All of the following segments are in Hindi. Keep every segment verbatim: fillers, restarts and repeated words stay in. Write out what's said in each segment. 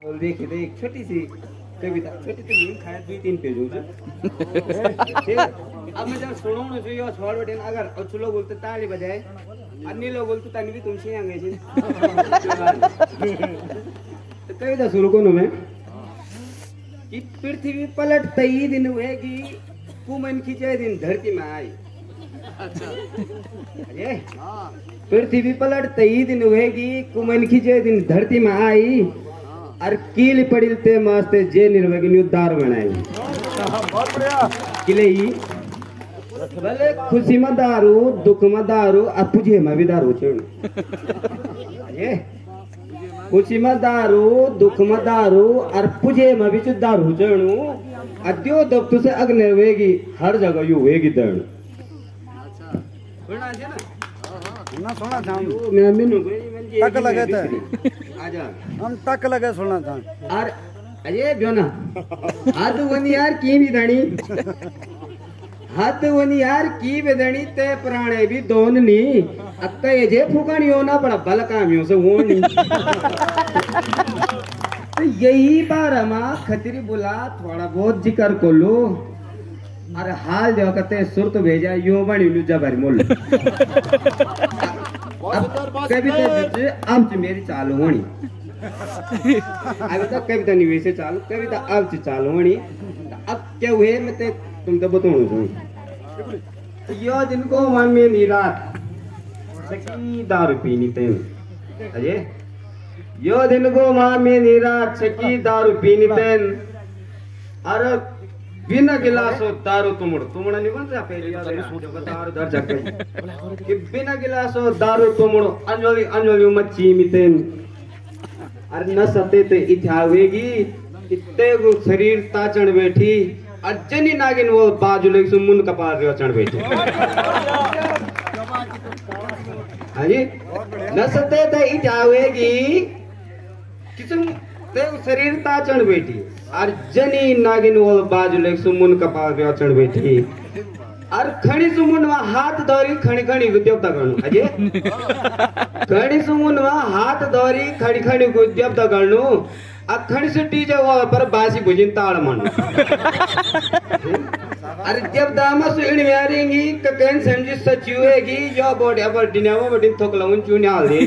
और देखिए तो एक छोटी सी कविता छोटी सी लिंक खाया दो तीन पेज हो जाए। अब मैं जब सुनाऊं जो ये छोड़ बैठे अगर अच्छे लोग बोलते ताली बजाए अन्य लोग बोलते ताली भी तुमसे आएंगे जी। तो कविता शुरू करूं मैं कि पृथ्वी पलट तई दिन हुएगी कुमन खींचे दिन धरती में आई। अच्छा ये पृथ्वी पलट तई दिन हुएगी कुमन खींचे दिन धरती में आई और कील पड़िलते मस्ते जे निर्वगी उद्धार बनाई। बहुत बढ़िया किले ही भले खुशी में दारू दुख में दारू और पुजे में भी दारू चढ़ ये खुशी में दारू दुख में दारू और पुजे में भी दारू चढ़ू अद्यो दफ्तु से अग्नि होगी हर जगह यू होगी दर्ण। ना सुना था मैं मिनू तक लगे थे आजा हम तक लगे सुना था और अरे ब्योना हाथ वनी यार की भी धनी हाथ वनी यार की भी धनी ते प्राणे भी दोन नी अक्का ये जे फुकानी हो ना बड़ा बल कामियों से वो नहीं। तो यही बार हम खतरी बुला थोड़ा बहुत जिक्र को लो और हाल जो कहते सुरत भेजा यो बनी लुजा भरी मोल कविता अब मेरी चालू होनी अभी तक कविता नहीं वैसे चालू कविता अब चालू होनी अब क्या हुए मैं ते तुम तो बताऊं तुम यो दिन को मन में निरात सकी दारू पीनी तेन अजय यो दिन को मन में निरात सकी दारू पीनी तेन अरे बिना गिलासो दारू तुमड़ तुमड़ा नहीं बन रहा पहले याद है दारू धर जाके कि बिना गिलासो दारू तुमड़ो अंजलि अंजलि मच्छी मितेन अरे न सते ते इथावेगी इत्ते गो शरीर ताचण बैठी अजनी नागिन वो बाजू लेके सुमुन कपार रे चढ़ बैठी। हां जी न सते ते इथावेगी किसम ते शरीर ताचण बैठी और जनी नागिन वो बाजू लेके सुमुन कपार रे चढ़ बैठी और खणी सुमुन वा हाथ धरी खणी खणी देवता गणु अजय खणी सुमुन वा हाथ धरी खणी खणी देवता गणु अखणी से टीजे वो पर बासी भुजिन ताड़ मन अरे जब दामा सुइन यारेंगी ककन समझी सचुएगी यो बॉडी पर डिनावा बडिन थोक लाउन चुने हाल दे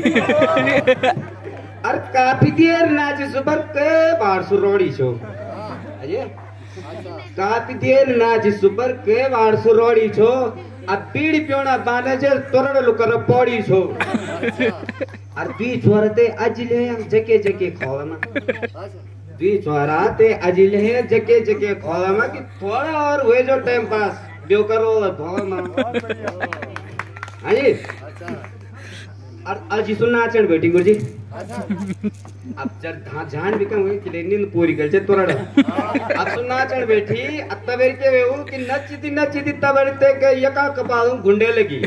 और काफी देर नाच सुपर के बार सुरोड़ी छो अजय काफी देर नाच सुपर के बार सुरोड़ी छो अब बीड़ी पियोना बाने जे तोरड़ लुकर पड़ी छो और बी छोरते अजले जके जके खोलमा बी छोराते अजले जके जके खोलमा कि थोड़ा और हुए जो टाइम पास जो करो धोलमा हां जी और आज सुनना चढ़ बैठी गुरुजी अब जब जान भी कम हुई कि नींद पूरी कर जे तोरड़ अब सुनना चढ़ बैठी अत्तबेर के वेऊ कि नचती नचती तबड़ते के यका कपाल गुंडे लगी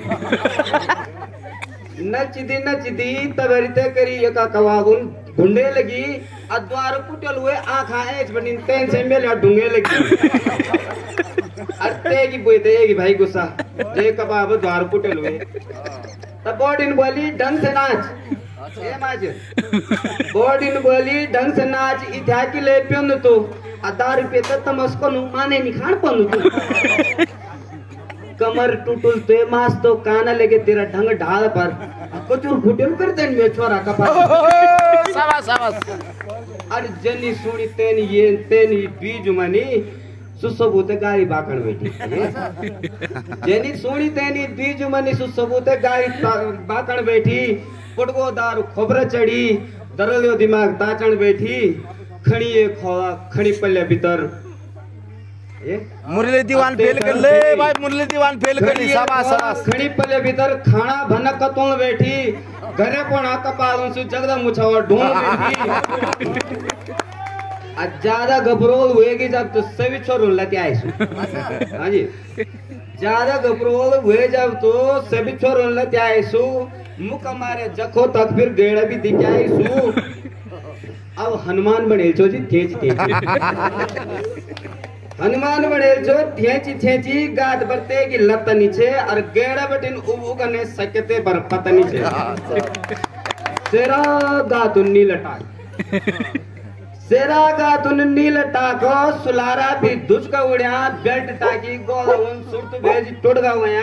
नचदी नचदी तबड़ते करी यका कवागुन गुंडे लगी अद्वार कुटल हुए आंखा एच बनिन तेन से मेले ढूंगे लगी अत्ते की बोलते की भाई गुस्सा जे कबाब द्वार कुटल हुए तब बॉडीन बोली ढंग से नाच ए माज बॉडीन बोली ढंग से नाच इथा की ले पियन तो आधार पे त तमस्को नु माने नि खान पन तू कमर टूटुल ते मास तो काना लेके तेरा ढंग ढाल पर कचूर फुटेल करते में छोरा कपा शाबाश शाबाश अरे जनी सुनी तेनी ये तेनी बीज मनी सुसबूते गाड़ी बाकण बैठी जनी सुनी तेनी बीज मनी सुसबूते गाड़ी बाकण बैठी पटगो दारू खोबरा चढ़ी दरलियो दिमाग ताचण बैठी खणी ये खोला खणी पल्ले भीतर मुरली दीवान फेल कर ले भाई मुरली दीवान फेल कर ली शाबाश शाबाश खड़ी पले भीतर खाना भनक कतोल बैठी घरे कोना कपाल सु जगदा मुछावा ढूंढ बैठी आज ज्यादा घबरोल हुएगी जब तो सभी छोर लते आईसु हां जी ज्यादा घबरोल हुए जब तो सभी छोर लते आईसु मुख मारे जखो तक फिर गेड़ा भी दिख आईसु अब हनुमान बनेल छो जी तेज तेज हनुमान बनेल जो ठेची ठेची गाद बरते की लत नीचे और गेड़ा बटिन उबु कने सकते पर पत नीचे सेरा गातुन्नी लटाई सेरा का तुन नील टाको सुलारा भी दुच का उड़िया बेल्ट टाकी गोलवन सुरत भेज टुट गा वया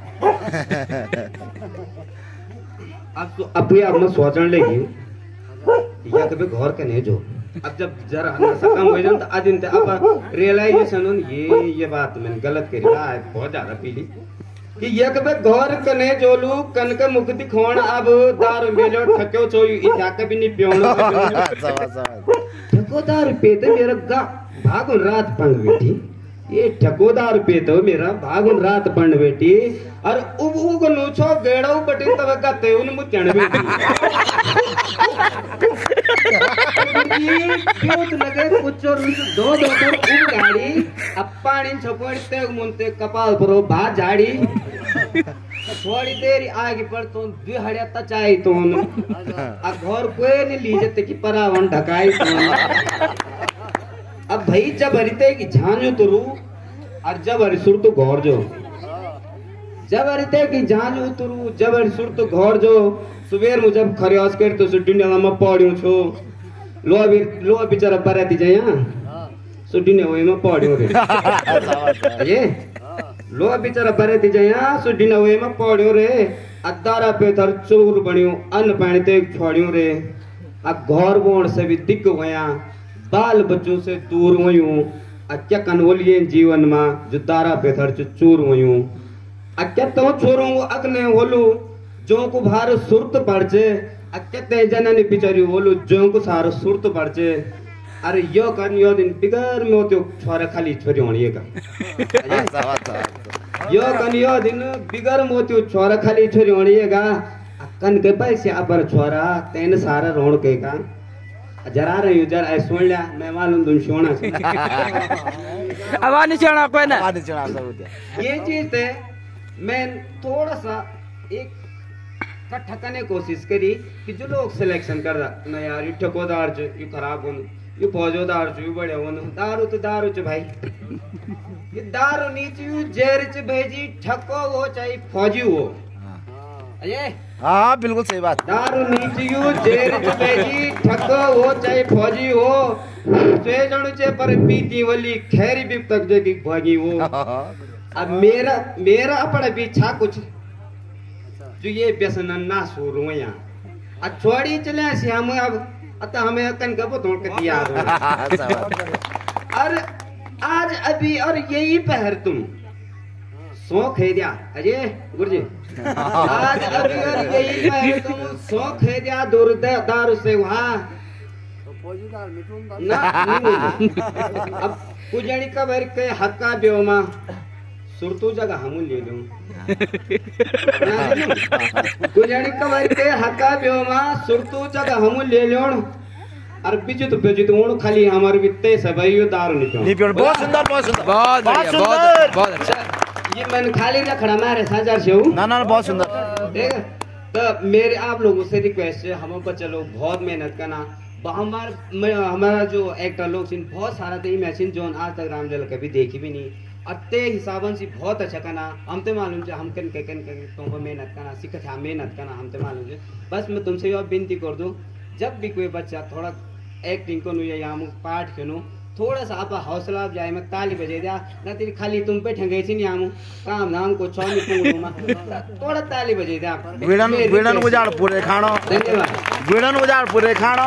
अब तो अब अब मैं सोचने लगी या कभी घर के नहीं जो अब जब जरा नशा कम हो जाए तो आदिन ते अब रियलाइजेशन हो ये ये बात मैंने गलत करी है बहुत ज्यादा पीली कि ये कभी घर कने जोलू कन के मुख दिखोण अब दारू मेलो ठक्यो चोयू इत्या कभी नहीं पियोणो ठकोदार पे तो मेरा गा भागुन रात पंड बेटी ये ठकोदार पे तो मेरा भागुन रात पंड बेटी और उब उग नूछो गेड़ो बटी तब गते उन मुत्याण बेटी क्यों तो लगे कुछ और दो दो पर उब गाड़ी अब पानी छपड़ते मुनते कपाल पर भात झाड़ी थोड़ी देर आगे पर तो दुहड़िया तचाई तो अब घर कोई नहीं लीजते कि परावन ढकाई तो अब भाई जब हरिते की झांझो तो रू और जब हरिसुर तो घोर जो जब हरिते की झांझो तो रू जब हरिसुर तो घोर जो सुबेर मुझे जब खरियास कर तो सुड्डी ने मैं पढ़ियो छो लोहा भी लोहा बेचारा बराती जाया सुड्डी ने होए मैं पढ़ियो रे ये लोहा बेचारा बराती जाया सुड्डी ने होए मैं पढ़ियो रे अदारा पे थर चोर बनियो अन्न पानी ते छोड़ियो रे अब घर बोण से भी दिक होया बाल बच्चों से दूर हुयूं अक्या कनवलिए जीवन में जो दारा पे थर चूर हुयूं अक्या तो छोरू अगने होलू जो को भार सुरत पड़चे अक्या ते जननी बिचारी होलू जो को सारो सुरत पड़चे अरे यो कन यो दिन बिगर में तो छोरा खाली छोरी होनी का यो कन यो दिन बिगर मोती छोरा खाली छोरी होनी का कन के पैसे अपर छोरा तेन सारा रोण के का जरा रही हूँ जरा सुन लिया मैं मालूम तुम सोना से अब आने चढ़ा कोई ना आने चढ़ा सब ये चीज है मैं थोड़ा सा एक इकट्ठा करने कोशिश करी कि जो लोग सिलेक्शन कर रहा ना यार ये ठकोदार जो ये खराब होने ये फौजोदार जो ये बड़े होने दारू तो दारू च भाई ये दारू नीचे यू जेर च भेजी ठको हो चाहे फौजी हो अये हाँ बिल्कुल सही बात दारू नीचे यू जेर च भेजी ठको हो चाहे फौजी हो से जणु चे पर पीती वाली खैरी भी तक जे की भागी हो अब मेरा मेरा अपना पीछा कुछ जो ये व्यसन ना शुरू है यहाँ अब छोड़ी चले श्याम अब अतः हमें कन कब तोड़ के दिया और आज अभी और यही पहर तुम शौक है दिया अजय गुरुजी आज अभी और यही पहर तुम शौक है दिया दूर दारू से वहाँ ना अब पुजारी का भर के हक्का बेवमा सुरतु जगह हम ले लूं पुजारी का भर के हक्का बेवमा सुरतु जगह हम ले लूं और बीजू तो बीजू तो वो खाली हमारे बित्ते सब यो दारू निकलो निपियों बहुत सुंदर बहुत सुंदर बहुत बढ़िया बहुत बहुत अच्छा ये मैंने खाली रखड़ा मारे हजार से हूँ ना ना बहुत सुंदर ठीक है तो मेरे आप लोगों से रिक्वेस्ट है हम बच्चे लोग बहुत मेहनत करना हमारा हमारा जो एक्टर लोग सिन बहुत सारा तो मैचिन जो आज तक रामजल कभी देखी भी नहीं अत्ते हिसाबन से बहुत अच्छा करना हम तो मालूम है हम कन के कन के तुमको मेहनत करना सीख था मेहनत करना हम तो मालूम है बस मैं तुमसे यह विनती कर दूं जब भी कोई बच्चा थोड़ा एक्टिंग को नु या पाठ के नु थोड़ा सा आप हौसला आप जाए मैं ताली बजे दिया ना तेरी खाली तुम पे ठंगे सी नहीं आमू काम नाम को छौ थोड़ा ताली बजे दिया विड़न विड़न उजाड़ पूरे खानो धन्यवाद विड़न उजाड़ पूरे खानो।